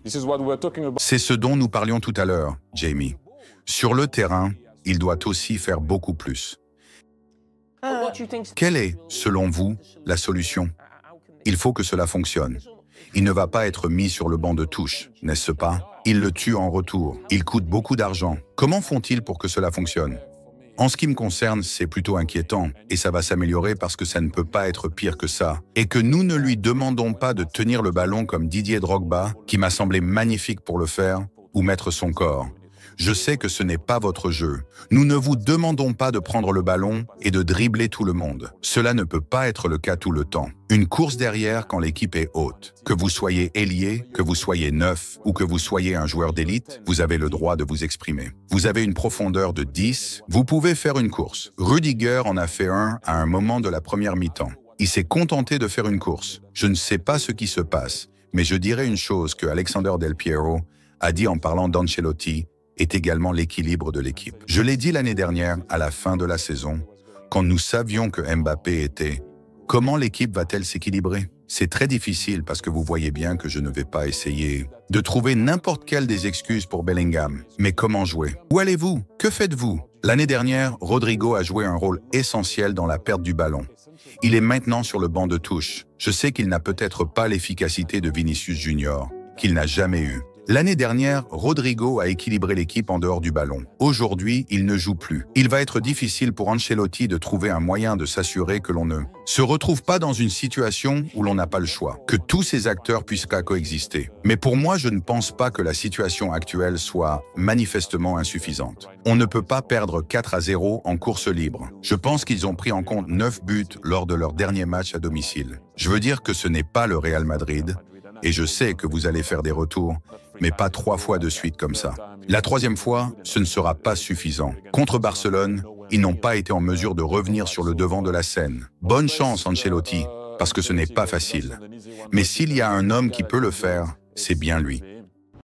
C'est ce dont nous parlions tout à l'heure, Jamie. Sur le terrain, il doit aussi faire beaucoup plus. Quelle est, selon vous, la solution? Il faut que cela fonctionne. Il ne va pas être mis sur le banc de touche, n'est-ce pas? Il le tue en retour. Il coûte beaucoup d'argent. Comment font-ils pour que cela fonctionne? En ce qui me concerne, c'est plutôt inquiétant, et ça va s'améliorer parce que ça ne peut pas être pire que ça, et que nous ne lui demandons pas de tenir le ballon comme Didier Drogba, qui m'a semblé magnifique pour le faire, ou mettre son corps. Je sais que ce n'est pas votre jeu. Nous ne vous demandons pas de prendre le ballon et de dribbler tout le monde. Cela ne peut pas être le cas tout le temps. Une course derrière quand l'équipe est haute. Que vous soyez ailier, que vous soyez neuf ou que vous soyez un joueur d'élite, vous avez le droit de vous exprimer. Vous avez une profondeur de 10, vous pouvez faire une course. Rudiger en a fait un à un moment de la première mi-temps. Il s'est contenté de faire une course. Je ne sais pas ce qui se passe, mais je dirais une chose que Alexander Del Piero a dit en parlant d'Ancelotti est également l'équilibre de l'équipe. Je l'ai dit l'année dernière, à la fin de la saison, quand nous savions que Mbappé était. Comment l'équipe va-t-elle s'équilibrer? C'est très difficile parce que vous voyez bien que je ne vais pas essayer de trouver n'importe quelle des excuses pour Bellingham. Mais comment jouer? Où allez-vous? Que faites-vous? L'année dernière, Rodrigo a joué un rôle essentiel dans la perte du ballon. Il est maintenant sur le banc de touche. Je sais qu'il n'a peut-être pas l'efficacité de Vinicius Junior, qu'il n'a jamais eu. L'année dernière, Rodrigo a équilibré l'équipe en dehors du ballon. Aujourd'hui, il ne joue plus. Il va être difficile pour Ancelotti de trouver un moyen de s'assurer que l'on ne se retrouve pas dans une situation où l'on n'a pas le choix, que tous ces acteurs puissent coexister. Mais pour moi, je ne pense pas que la situation actuelle soit manifestement insuffisante. On ne peut pas perdre 4-0 en course libre. Je pense qu'ils ont pris en compte 9 buts lors de leur dernier match à domicile. Je veux dire que ce n'est pas le Real Madrid, et je sais que vous allez faire des retours, mais pas 3 fois de suite comme ça. La 3e fois, ce ne sera pas suffisant. Contre Barcelone, ils n'ont pas été en mesure de revenir sur le devant de la scène. Bonne chance, Ancelotti, parce que ce n'est pas facile. Mais s'il y a un homme qui peut le faire, c'est bien lui.